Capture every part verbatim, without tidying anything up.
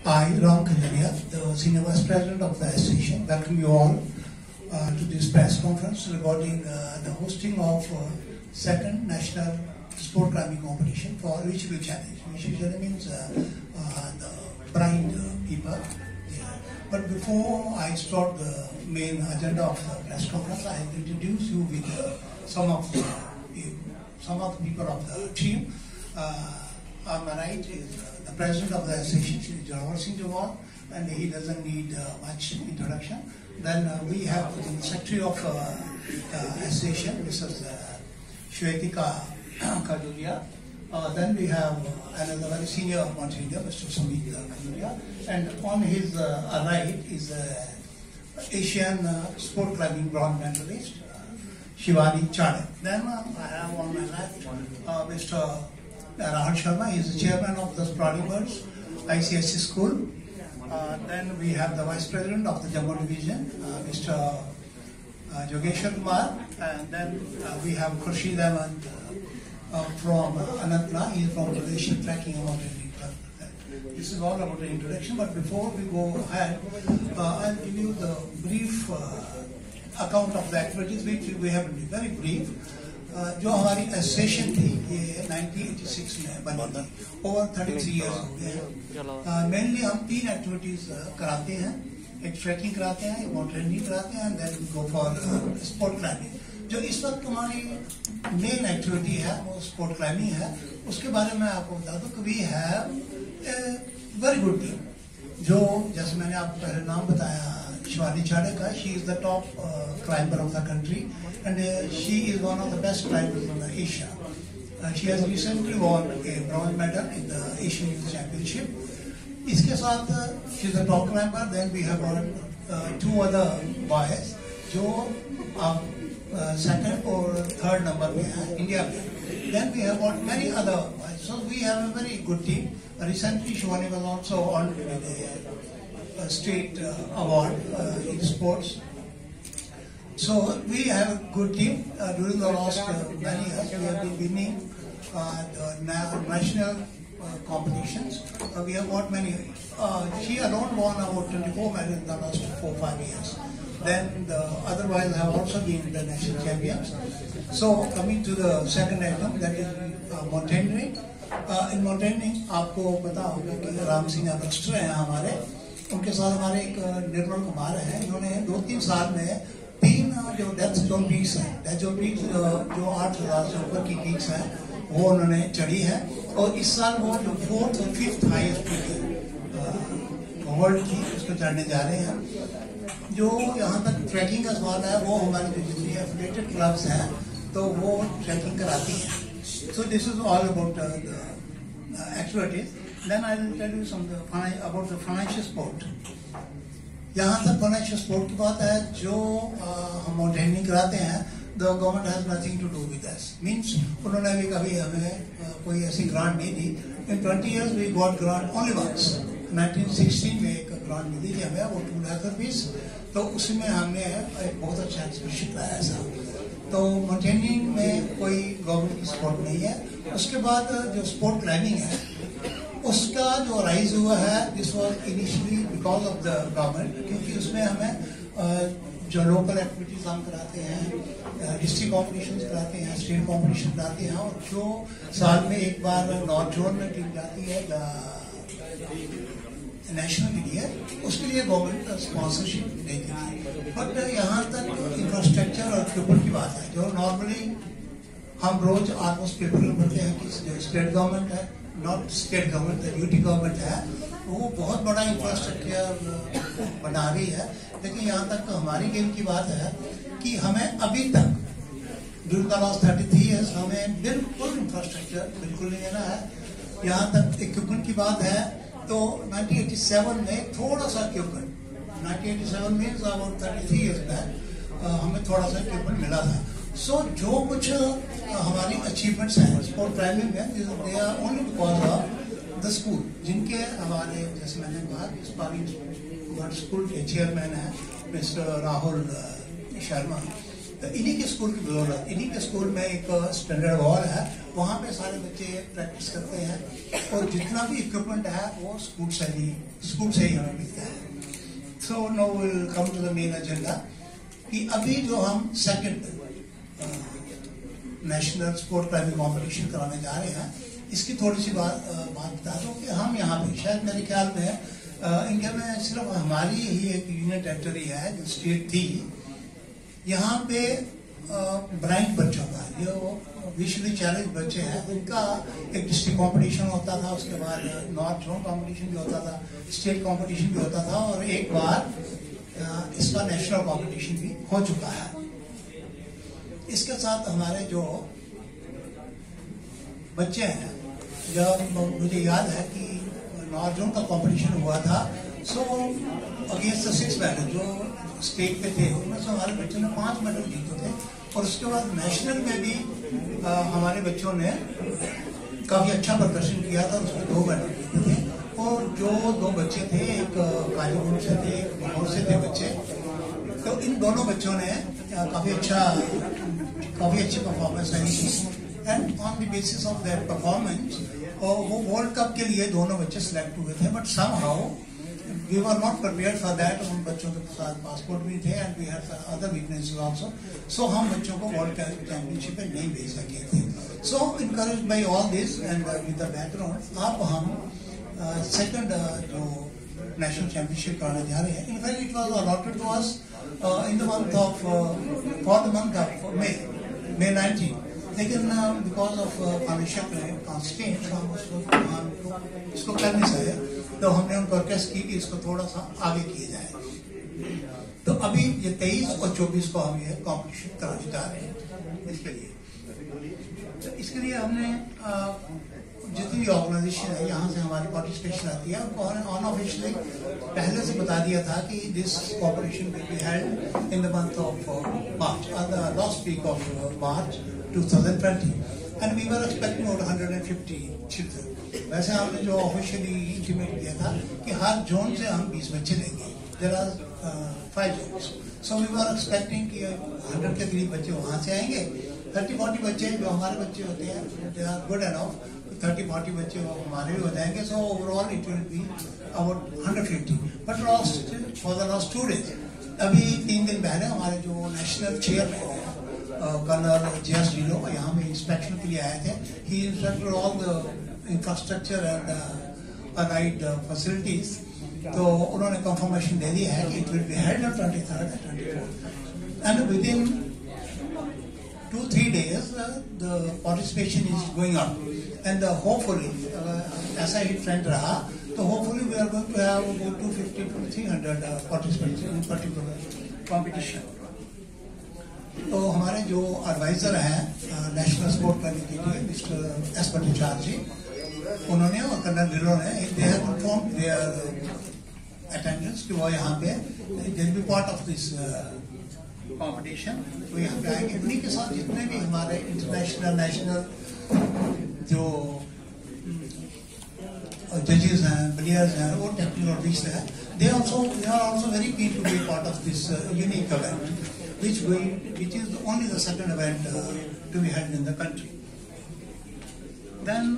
I, Ram Kanjaria, the Senior Vice President of the Association, welcome you all uh, to this press conference regarding uh, the hosting of uh, second National Sport Climbing Competition for Visual Challenge. Visual Challenge means uh, uh, the blind uh, people. Yeah. But before I start the main agenda of the press conference, I will introduce you with uh, some of the some of the people of the team. Uh, on my right is uh, the president of the association, Jarawar Singh Jawar, and he doesn't need uh, much introduction. Then uh, we have the secretary of uh, uh, association, Missus Uh, Shwetika Kaduria. Uh, then we have uh, another very senior mountaineer, Mister Sumit Kaduria, and on his uh, right is uh, Asian uh, sport climbing bronze medalist, uh, Shivani Chade. Then uh, I have on my left uh, Mister Rahul Sharma. He is the chairman of the Sprouting Birds I C S C school. Uh, then we have the vice president of the Jammu division, uh, Mister Uh, Jogeshwar Kumar, and then uh, we have Khurshid Ahmed uh, uh, from uh, Anantnag. He is from the Malaysian Trekking and Mountaineering Club. This is all about the introduction, but before we go ahead, uh, I'll give you the brief uh, account of the activities, which we have to be very brief. Uh, जो हमारी association थी ये nineteen eighty six में बनी थी, over thirty three years हो गए हैं. मेनली हम तीन एक्टिविटीज कराते हैं. एक ट्रैकिंग कराते हैं, एक माउंटेनियरिंग कराते हैं, then go for sport climbing. जो इस वक्त हमारी मेन एक्टिविटी है वो स्पोर्ट क्लाइंबिंग है. उसके बारे में आपको बता दूं कि we have very good team. जो जैसे मैंने आपको पहले नाम बताया शिवानी चाड़े का, she is the top climber of the country and she is one of the best climbers in the Asia. She has recently won a bronze medal in the Asian youth championship. इसके साथ she is a top climber. Then we have two other boys जो second और third number में है India में. Then we have got many other boys. So we have a very good team. Recently, Shivani was also honored with a, a state uh, award uh, in sports. So we have a good team. Uh, during the last uh, many years, we have been winning uh, the na- national uh, competitions. Uh, we have got many. Uh, she alone won about twenty-four medals in the last four five years. Then the otherwise have also been the national champions. So coming to the second item, that is uh, mountaineering. In mountaineering आपको पता होगा कि राम सिंह अगस्टर हैं हमारे. उनके साथ हमारे एक निर्मल कुमार हैं. इन्होंने दो तीन साल में तीन जो डेथ जोन पीक्स हैं, डेथ जोन पीक्स जो आठ हजार से ऊपर की पीक्स हैं वो उन्होंने चढ़ी है. और इस साल वो जो फोर्थ और फिफ्थ हाईएस्ट पीक वर्ल्ड की उसको चढ़ने जा रहे हैं. जो यहाँ तक ट्रैकिंग का सवाल है वो हमारे जो जितनी एफिलिएटेड क्लब्स हैं तो वो ट्रैकिंग कराती हैं. So this is all about uh, the uh, activities. Then I will tell you some the, about the financial support. यहाँ तक financial support की बात है जो uh, हम माउंटेनियरिंग कराते हैं, the government has nothing to do with us. Means उन्होंने भी कभी हमें uh, कोई ऐसी ग्रांट नहीं दी. In twenty years we got grant only once. nineteen sixteen में एक ग्रांट मिली थी हमें, वो टू लाख रुपीस. तो उसमें हमने एक बहुत अच्छा एक्सपीरियंस लाया था. तो माउंटेनियरिंग में कोई गवर्नमेंट की सपोर्ट नहीं है. उसके बाद जो स्पोर्ट क्लाइंबिंग है उसका जो राइज हुआ है, this was initially because of the government, क्योंकि उसमें हमें जो लोकल एक्टिविटीज हम कराते हैं, डिस्ट्रिक्ट कॉम्पिटिशन कराते हैं, स्टेट कॉम्पिटिशन कराते हैं, और जो साल में एक बार नॉर्थ जोन में टीम जाती है नेशनल के लिए, उसके लिए गवर्नमेंट स्पॉन्सरशिप देती है. बट यहाँ तक इंफ्रास्ट्रक्चर और इक्विपमेंट की बात है जो नॉर्मली हम रोज ऑलमोस्ट पेपर में पढ़ते हैं कि स्टेट गवर्नमेंट है, not state government, UT government है, वो बहुत बड़ा इंफ्रास्ट्रक्चर बना रही है. लेकिन यहाँ तक हमारी गेम की बात है कि हमें अभी तक during the last thirty three years हमें बिल्कुल इंफ्रास्ट्रक्चर बिल्कुल नहीं देना है. यहाँ तक इक्विपमेंट की बात है तो नाइनटीन एटी सेवन में थोड़ा सा इक्विपमेंट, नाइनटीन एटी सेवन में about thirty three years back हमें थोड़ा सा इक्विपमेंट मिला था. सो so, जो कुछ uh, हमारी अचीवमेंट्स हैं स्पोर्ट क्लाइंबिंग में, they are only because of the school. जिनके हमारे जैसे मैंने कहा स्पारिंग स्कूल के चेयरमैन हैं मिस्टर राहुल शर्मा. तो इन्हीं के स्कूल की बदौलत, इन्हीं के स्कूल में एक स्टैंडर्ड वॉल है, वहाँ पे सारे बच्चे प्रैक्टिस करते हैं और जितना भी इक्विपमेंट है वो स्कूल से ही स्कूल से ही हमें मिलता है। So now we'll come to the main agenda कि अभी जो हम second national sport climbing competition कराने जा रहे हैं, इसकी थोड़ी सी बात बात बता दूं कि हम यहाँ पे शायद मेरे ख्याल में इंडिया में सिर्फ हमारी ही एक यूनियन टेरिटरी है जो स्टेट थी, यहाँ पे ब्लाइंड बच्चों का जो विजुअली चैलेंज बच्चे हैं उनका एक डिस्ट्रिक्ट कंपटीशन होता था, उसके बाद नॉर्थ जोन कंपटीशन भी होता था, स्टेट कंपटीशन भी होता था और एक बार इसका नेशनल कंपटीशन भी हो चुका है। इसके साथ हमारे जो बच्चे हैं, जब मुझे याद है कि नॉर्थ जोन का कंपटीशन हुआ था, so against the six medal जो स्टेट पे थे उनमें से हमारे बच्चों ने पांच मेडल जीते थे और उसके बाद नेशनल में भी आ, हमारे बच्चों ने काफी अच्छा प्रदर्शन किया था, उसमें दो मेडल जीते थे। और जो दो बच्चे थे, एक कालीगुंड से थे, एक माहौल से थे बच्चे, तो इन दोनों बच्चों ने काफी अच्छा काफी अच्छी परफॉर्मेंस रही थी and on the basis of their performance वो वर्ल्ड कप के लिए दोनों बच्चे सिलेक्ट हुए थे। But somehow we were not prepared for that. उन बच्चों के साथ पासपोर्ट भी थे and we had other weaknesses also, so हम बच्चों को वर्ल्ड चैंपियनशिप में नहीं भेज सके थे। So encouraged by all this and with the background अब हम सेकंड जो नेशनल चैंपियनशिप कराने जा रहे हैं। In fact it was allotted to us in the month of for the month of May May nineteen, लेकिन बिकॉज ऑफ फाइनेंशियल कंस्ट्रेंट्स हम उसको हम इसको कर नहीं सके, तो हमने उनको रिक्वेस्ट की कि इसको थोड़ा सा आगे किया जाए। तो अभी ये तेईस और चौबीस को हम ये कॉम्पिटिशन कराने जा रहे हैं। इसके लिए तो इसके लिए हमने जितनी भी ऑर्गेनाइजेशन है यहाँ से हमारी पार्टिसिपेशन आती है, उनको ऑन ऑफिशियली पहले से बता दिया था कि this competition will be held in the month of March, on the last week of March twenty twenty, and we were expecting about one hundred fifty children. वैसे हमने जो ऑफिशियली इंटीमेट किया था कि हर जोन से हम बीस बच्चे लेंगे। There are uh, five zones, so we were expecting कि हंड्रेड के करीब बच्चे वहाँ से आएंगे, थर्टी फोर्टी बच्चे जो हमारे बच्चे होते हैं they are good enough, thirty forty बच्चे वो हमारे भी हो जाएंगे। So overall it will be about one hundred fifty. But last for the last two days, अभी तीन दिन पहले हमारे जो नेशनल चेयरमैन है कर्नल जे एस डीलो यहाँ में इंस्पेक्शन के लिए आए थे। ही inspected all the infrastructure and right facilities, तो उन्होंने कंफर्मेशन दे दिया है कि it will be held on twenty third and twenty fourth and within two three days the participation is going up and hopefully ऐसा ही trend रहा तो hopefully we are going to have about two fifty to three hundred participants in particular competition. तो हमारे जो advisor हैं national sport committee के mister S Bhattacharya ji, उन्होंने और कर्नल ढिल्लों ने they have informed their attendance कि वो यहाँ पे they will be part of this competition, तो यहाँ पे आएंगे। उन्हीं के साथ जितने भी हमारे इंटरनेशनल नेशनल जो जजेस हैं, प्लेयर्स हैं और टेक्नोलॉजिस्ट हैं, they also they are also very keen to be part of this unique event which we which is only the second event uh, to be held in the country. Then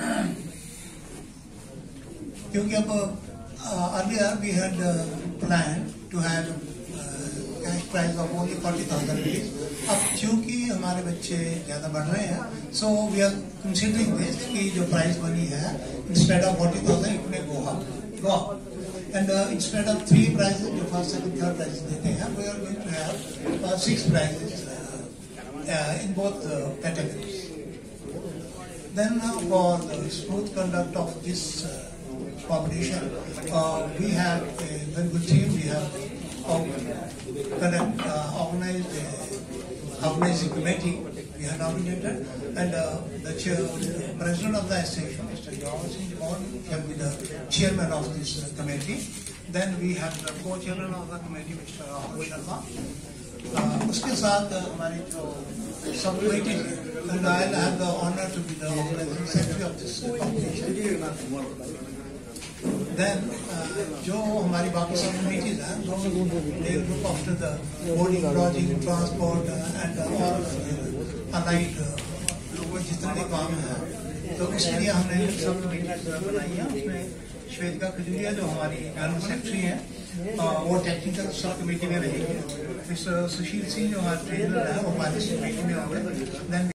क्योंकि अब earlier we had uh, planned to have uh, cash prize of only forty thousand rupees. अब चूंकि हमारे बच्चे ज्यादा बढ़ रहे हैं, so we are considering this कि जो prize money है instead of forty thousand it may go up, go up. And uh, instead of three prizes, जो first, second, third prizes देते हैं, we are going to have uh, six prizes uh, uh, in both uh, categories. Then uh, for the smooth conduct of this uh, competition, uh, we have a very good team. We have conduct, uh, organized a organizing committee. We have nominated, and uh, the chair, the president of the association, Mister George, shall be the chairman of this uh, committee. Then we have the co-chairman of the committee, Mister Rahul Sharma. Uh, उसके साथ हमारी जो sub committee है, and I have the honor to be the organizing secretary of this competition. Then uh, जो हमारी बाकी सब committees हैं, those they look after the boarding, lodging, transport uh, and uh, all uh, allied uh, जितने भी काम है तो इसलिए हमने सब कमेटी बनाई है। उसमें श्वेतिका खजूरिया जो हमारी जनरल सेक्रेटरी हैं वो टेक्निकल सब कमेटी में रहेगी। मिस्टर सुशील सिंह जो हमारे ट्रेनर है वो हमारी कमेटी में होंगे।